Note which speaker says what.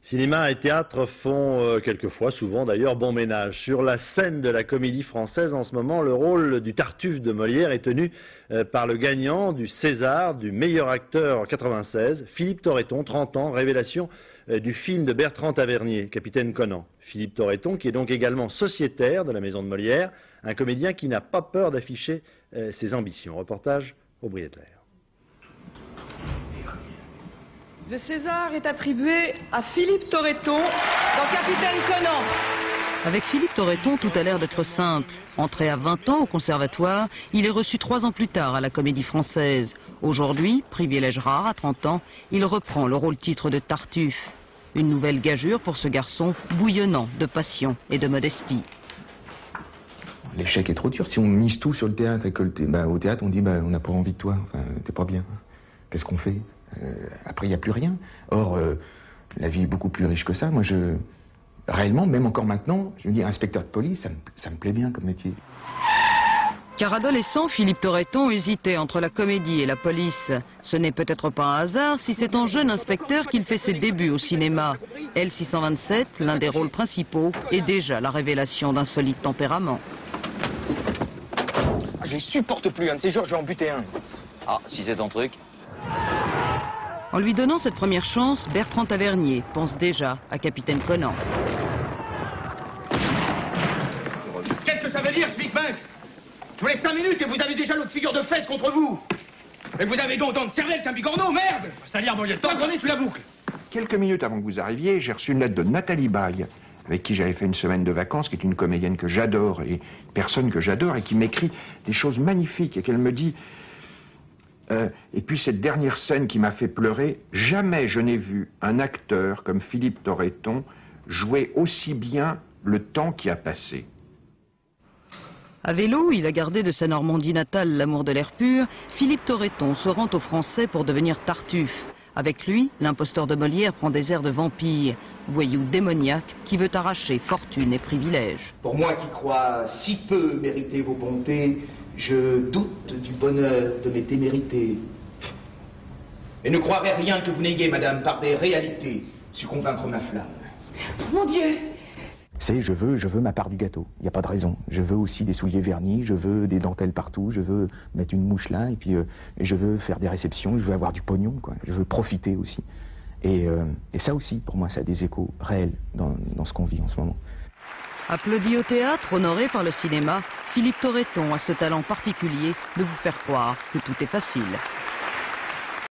Speaker 1: Cinéma et théâtre font quelquefois, souvent d'ailleurs, bon ménage. Sur la scène de la comédie française, en ce moment, le rôle du Tartuffe de Molière est tenu par le gagnant du César, du meilleur acteur en 96, Philippe Torreton, 30 ans, révélation du film de Bertrand Tavernier, Capitaine Conan. Philippe Torreton, qui est donc également sociétaire de la maison de Molière, un comédien qui n'a pas peur d'afficher ses ambitions. Reportage Aubry Edler.
Speaker 2: Le César est attribué à Philippe Torreton dans Capitaine Conan.
Speaker 3: Avec Philippe Torreton, tout a l'air d'être simple. Entré à 20 ans au conservatoire, il est reçu 3 ans plus tard à la Comédie Française. Aujourd'hui, privilège rare à 30 ans, il reprend le rôle-titre de Tartuffe. Une nouvelle gageure pour ce garçon bouillonnant de passion et de modestie.
Speaker 4: L'échec est trop dur. Si on mise tout sur le théâtre et que au théâtre on dit on n'a pas envie de toi, enfin, t'es pas bien. Qu'est-ce qu'on fait? Après il n'y a plus rien. Or la vie est beaucoup plus riche que ça. Moi réellement, même encore maintenant, je me dis inspecteur de police, ça me plaît bien comme métier.
Speaker 3: Car adolescent, Philippe Torreton hésitait entre la comédie et la police. Ce n'est peut-être pas un hasard si c'est en jeune inspecteur qu'il fait ses débuts au cinéma. L627, l'un des rôles principaux, est déjà la révélation d'un solide tempérament.
Speaker 5: Je supporte plus, un de ces jours je vais en buter un.
Speaker 6: Ah, si c'est ton truc.
Speaker 3: En lui donnant cette première chance, Bertrand Tavernier pense déjà à Capitaine Conan.
Speaker 5: Qu'est-ce que ça veut dire, ce Big Bang? Je voulais 5 minutes et vous avez déjà l'autre figure de fesses contre vous. Et vous avez donc tant de cervelle qu'un bigorneau, merde! C'est-à-dire, mon lieutenant, prenez, tu la boucles.
Speaker 7: Quelques minutes avant que vous arriviez, j'ai reçu une lettre de Nathalie Baye, avec qui j'avais fait une semaine de vacances, qui est une comédienne que j'adore, et une personne que j'adore, et qui m'écrit des choses magnifiques, et qu'elle me dit... et puis cette dernière scène qui m'a fait pleurer, jamais je n'ai vu un acteur comme Philippe Torreton jouer aussi bien le temps qui a passé.
Speaker 3: À vélo, il a gardé de sa Normandie natale l'amour de l'air pur. Philippe Torreton se rend aux Français pour devenir Tartuffe. Avec lui, l'imposteur de Molière prend des airs de vampire, voyou démoniaque qui veut arracher fortune et privilèges.
Speaker 8: Pour moi qui crois si peu mériter vos bontés, je doute du bonheur de mes témérités. Et ne croirai rien que vous n'ayez, madame, par des réalités, su convaincre ma flamme.
Speaker 2: Mon Dieu!
Speaker 4: C'est je veux ma part du gâteau, il n'y a pas de raison. Je veux aussi des souliers vernis, je veux des dentelles partout, je veux mettre une mouche là, et puis je veux faire des réceptions, je veux avoir du pognon, quoi. Je veux profiter aussi. Et ça aussi, pour moi, ça a des échos réels dans ce qu'on vit en ce moment.
Speaker 3: Applaudi au théâtre, honoré par le cinéma, Philippe Torreton a ce talent particulier de vous faire croire que tout est facile.